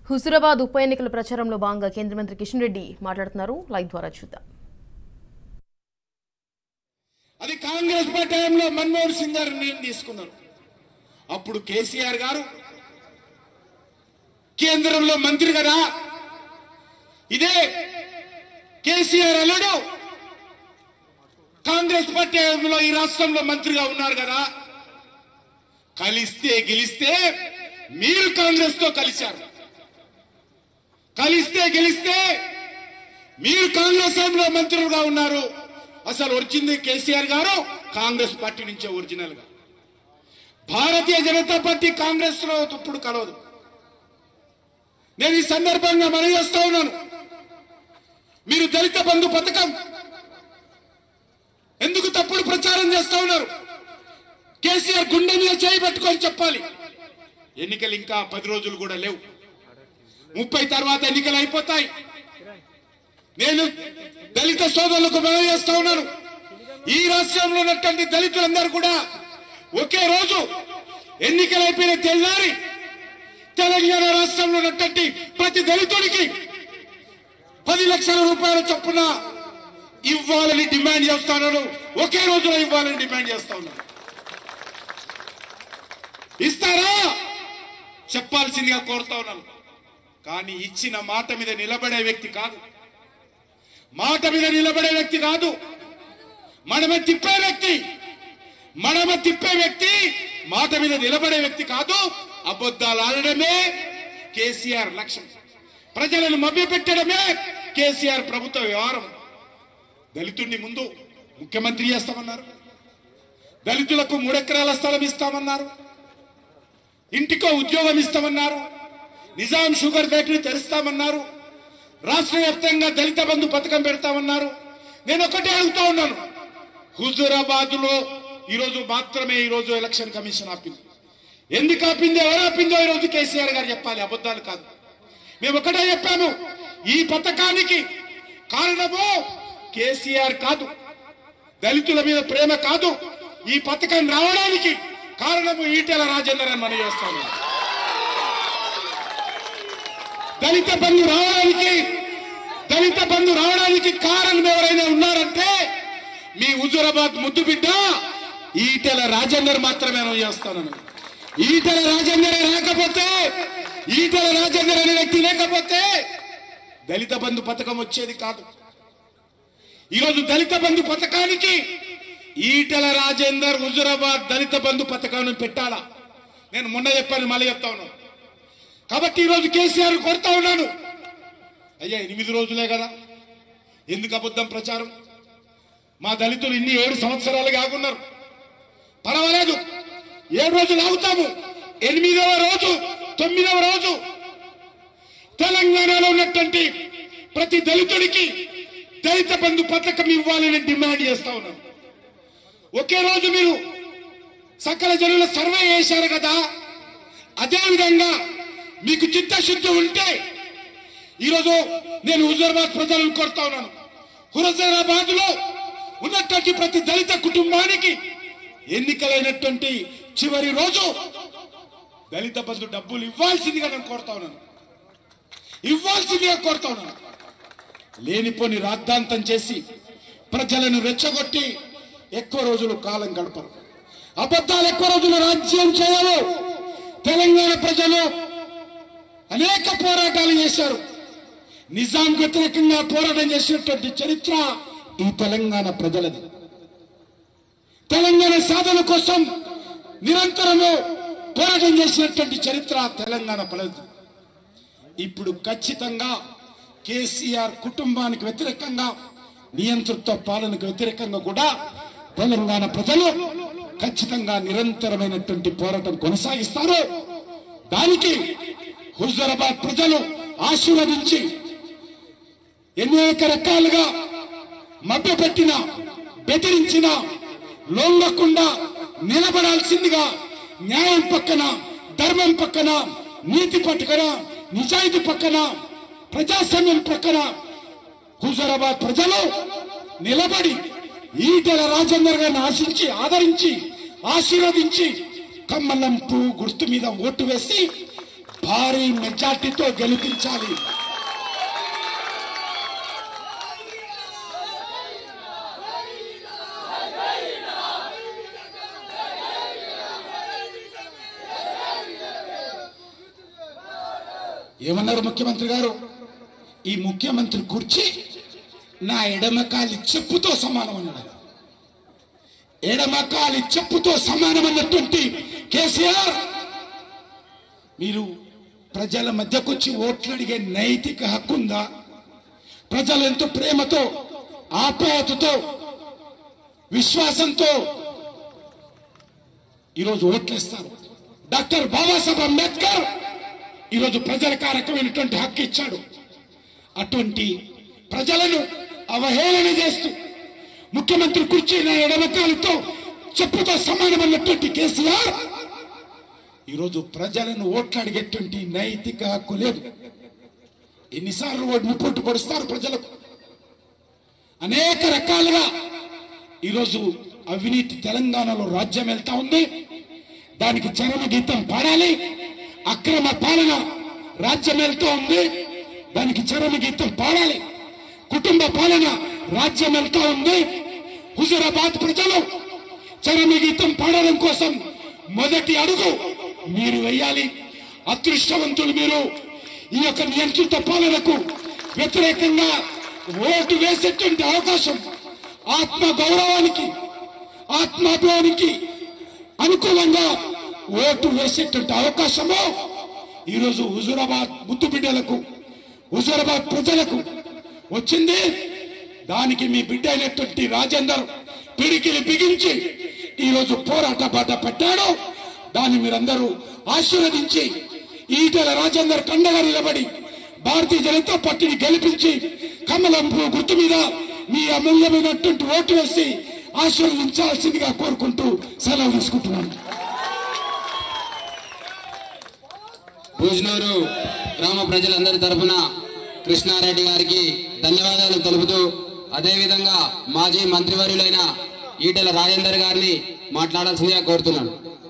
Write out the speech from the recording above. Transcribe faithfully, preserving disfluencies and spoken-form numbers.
హుజూరాబాద్ ఉప ఎన్నికల ప్రచారంలో భాగంగా కేంద్ర మంత్రి కిషన్ రెడ్డి మాట్లాడుతున్నారు. లైవ్ ద్వారా చూద్దాం. అది కాంగ్రెస్ పార్టీ టైంలో మన్మోహన్ సింగ్ గారు నిర్ణయం తీసుకున్నారు. అప్పుడు కేసీఆర్ గారు కేంద్రంలో మంత్రి కదా, ఇదే కేసీఆర్ అల్లుడు కాంగ్రెస్ పార్టీ టైంలో ఈ రాష్ట్రంలో మంత్రిగా ఉన్నారు కదా, కలిస్తే గెలిస్తే మీరు కాంగ్రెస్ తో కలిశారు, కలిస్తే గెలిస్తే మీరు కాంగ్రెస్ లో మంత్రులుగా ఉన్నారు. అసలు వచ్చింది కేసీఆర్ గారు కాంగ్రెస్ పార్టీ నుంచే ఒరిజినల్ గా. భారతీయ జనతా పార్టీ కాంగ్రెస్ లో ఇప్పుడు కలవదు. నేను ఈ సందర్భంగా మనవి చేస్తా ఉన్నాను, మీరు దళిత బంధు పథకం ఎందుకు తప్పుడు ప్రచారం చేస్తా ఉన్నారు? కేసీఆర్ గుండె మీద చేయి పెట్టుకొని చెప్పాలి, ఎన్నికలు ఇంకా పది రోజులు కూడా లేవు, ముప్పై తర్వాత ఎన్నికలు అయిపోతాయి. నేను దళిత సోదరులకు మనవి చేస్తా ఉన్నాను, ఈ రాష్ట్రంలో ఉన్నటువంటి దళితులందరూ కూడా ఒకే రోజు ఎన్నికలు అయిపోయిన తెల్లారి తెలంగాణ రాష్ట్రంలో ఉన్నటువంటి ప్రతి దళితుడికి పది లక్షల రూపాయల చొప్పున ఇవ్వాలని డిమాండ్ చేస్తా ఉన్నాను. ఒకే రోజులో ఇవ్వాలని డిమాండ్ చేస్తా ఉన్నాను. ఇస్తారా చెప్పాల్సిందిగా కోరుతా ఉన్నాను. కానీ ఇచ్చిన మాట మీద నిలబడే వ్యక్తి కాదు, మాట మీద నిలబడే వ్యక్తి కాదు, మనమ తిప్పే వ్యక్తి, మనమ తిప్పే వ్యక్తి మాట మీద నిలబడే వ్యక్తి కాదు. అబద్ధాలు ఆడడమే కేసీఆర్ లక్ష్యం, ప్రజలను మభ్యపెట్టడమే కేసీఆర్ ప్రభుత్వ వ్యవహారం. దళితుడిని ముందు ముఖ్యమంత్రి చేస్తామన్నారు, దళితులకు మూడెకరాల స్థలం ఇస్తామన్నారు, ఇంటికో ఉద్యోగం ఇస్తామన్నారు, నిజాం షుగర్ ఫ్యాక్టరీ తెరుస్తామన్నారు, రాష్ట్ర వ్యాప్తంగా దళిత బంధు పథకం పెడతామన్నారు. నేను ఒకటే అడుగుతా ఉన్నాను, హుజూరాబాద్ లో ఈరోజు మాత్రమే ఈరోజు ఎలక్షన్ కమిషన్ ఆపింది. ఎందుకు ఆపింది, ఎవరు ఆపిందో ఈరోజు కేసీఆర్ గారు చెప్పాలి, అబద్ధాలు కాదు. మేము ఒకటే చెప్పాము, ఈ పథకానికి కారణము కేసీఆర్ కాదు, దళితుల మీద ప్రేమ కాదు, ఈ పథకం రావడానికి కారణము ఈటెల రాజేందర్ అని మనం చేస్తాము. దళిత బంధు రావడానికి దళిత బంధు రావడానికి కారణం ఎవరైనా ఉన్నారంటే మీ హుజూరాబాద్ ముద్దు బిడ్డ ఈటెల రాజేందర్ మాత్రమే చేస్తాను. ఈటెల రాజేందర్ లేకపోతే, ఈటెల రాజేందర్ అనే వ్యక్తి లేకపోతే దళిత బంధు పథకం వచ్చేది కాదు. ఈరోజు దళిత బంధు పథకానికి ఈటెల రాజేందర్ హుజూరాబాద్ దళిత బంధు పథకాన్ని పెట్టాలా? నేను మొన్న చెప్పాను, మళ్ళీ చెప్తా ఉన్నాను. కాబట్టి ఈరోజు కేసీఆర్ కొడతా ఉన్నాను, అయ్యా ఎనిమిది రోజులే కదా, ఎందుకు అబద్ధం ప్రచారం? మా దళితులు ఇన్ని ఏడు సంవత్సరాలుగా ఆగున్నారు, పర్వాలేదు, ఏడు రోజులు ఆగుతాము. ఎనిమిదవ రోజు తొమ్మిదవ రోజు తెలంగాణలో ఉన్నటువంటి ప్రతి దళితుడికి దళిత బంధు పథకం ఇవ్వాలని డిమాండ్ చేస్తా ఉన్నాను. ఒకే రోజు మీరు సకల జనుల సర్వే చేశారు కదా, అదేవిధంగా మీకు చిత్తశుద్ధి ఉంటే ఈరోజు నేను హుజూరాబాద్ ప్రజలను కోరుతా ఉన్నాను, హుజూరాబాద్ లో ఉన్నటువంటి ప్రతి దళిత కుటుంబానికి ఎన్నికలైనటువంటి చివరి రోజు దళిత బంధు డబ్బులు ఇవ్వాల్సిందిగా నేను కోరుతా ఉన్నాను, ఇవ్వాల్సిందిగా కోరుతా ఉన్నాను. లేనిపోని రాద్ధాంతం చేసి ప్రజలను రెచ్చగొట్టి ఎక్కువ రోజులు కాలం గడపరు, అబద్ధాలు ఎక్కువ రోజులు రాజ్యం చేయరు. తెలంగాణ ప్రజలు అనేక పోరాటాలు చేశారు, నిజాంకు వ్యతిరేకంగా పోరాటం చేసినటువంటి చరిత్ర ఈ తెలంగాణ ప్రజలది. తెలంగాణ సాధన కోసం నిరంతరము పోరాటం చేసినటువంటి చరిత్ర తెలంగాణ ప్రజలది. ఇప్పుడు ఖచ్చితంగా కేసీఆర్ కుటుంబానికి వ్యతిరేకంగా, నియంతృత్వ పాలనకు వ్యతిరేకంగా కూడా తెలంగాణ ప్రజలు ఖచ్చితంగా నిరంతరమైనటువంటి పోరాటం కొనసాగిస్తారు. దానికి హుజూరాబాద్ ప్రజలు ఆశీర్వదించి అనేక రకాలుగా మభ్యపెట్టిన, బెదిరించిన లొంగకుండా నిలబడాల్సిందిగా న్యాయం పక్కన, ధర్మం పక్కన, నీతి పక్కన, నిజాయితీ పక్కన, ప్రజాస్వామ్యం పక్కన హుజూరాబాద్ ప్రజలు నిలబడి ఈటెల రాజేందర్ గారిని ఆశించి, ఆదరించి, ఆశీర్వదించి కమ్మలం పువ్వు గుర్తు మీద ఓటు వేసి భారీ మెజార్టీతో గెలిపించాలి. ఏమన్నారు ముఖ్యమంత్రి గారు? ఈ ముఖ్యమంత్రి కుర్చీ నా ఎడమకాలి చెప్పుతో సమానం అన్నాడు. ఎడమకాలి చెప్పుతో సమానం అన్నటువంటి కేసీఆర్, మీరు ప్రజల మధ్యకొచ్చి ఓట్లు అడిగే నైతిక హక్కు ఉందా? ప్రజలు ఎంతో ప్రేమతో, ఆప్యాయతతో, విశ్వాసంతో ఈరోజు ఓట్లేస్తారు. డాక్టర్ బాబాసాహెబ్ అంబేద్కర్ ఈరోజు ప్రజలకు ఆ రకమైనటువంటి హక్కు ఇచ్చాడు. అటువంటి ప్రజలను అవహేళన చేస్తూ ముఖ్యమంత్రి కుర్చీ నా ఎడమకాలతో చెప్పుతో సమానమన్నటువంటి కేసీఆర్ ఈరోజు ప్రజలను ఓట్లు అడిగేటువంటి నైతిక హక్కు లేదు. ఎన్నిసార్లు ఓటు పోటు పడుస్తారు ప్రజలకు? అనేక రకాలుగా ఈరోజు అవినీతి తెలంగాణలో రాజ్యం వెళ్తా ఉంది. దానికి చరమ గీతం పాడాలి. అక్రమ పాలన రాజ్యం వెళ్తూ ఉంది, దానికి చరమ గీతం పాడాలి. కుటుంబ పాలన రాజ్యం వెళ్తూ ఉంది. హుజూరాబాద్ ప్రజలు చరమ గీతం పాడడం కోసం మొదటి అడుగు మీరు వేయాలి. అదృష్టవంతులు మీరు. ఈ యొక్క నియంత్రిత పాలనకు వ్యతిరేకంగా ఓటు వేసేటువంటి అవకాశం, ఆత్మ గౌరవానికి, ఆత్మాభిమానికి అనుకూలంగా ఓటు వేసేటువంటి అవకాశము ఈరోజు హుజూరాబాద్ ముద్దు బిడ్డలకు, హుజూరాబాద్ ప్రజలకు వచ్చింది. దానికి మీ బిడ్డ అయినటువంటి రాజేందర్ పిడికిలి బిగించి ఈరోజు పోరాట బాట పెట్టాడు. దాన్ని మీరందరూ ఆశీర్వదించి ఈటెల రాజేందర్ కండగా నిలబడి భారతీయ జనతా పార్టీని గెలిపించి కమలం గుర్తు మీద మీ అమూల్యమైనటువంటి ఓటు వేసి ఆశీర్వదించాల్సిందిగా కోరుకుంటూ సెలవు తీసుకుంటున్నాను. భూజనూరు గ్రామ ప్రజలందరి తరఫున కృష్ణారెడ్డి గారికి ధన్యవాదాలు తెలుపుతూ, అదేవిధంగా మాజీ మంత్రివర్యులైన ఈటెల రాజేందర్ గారిని మాట్లాడాల్సిందిగా కోరుతున్నాను.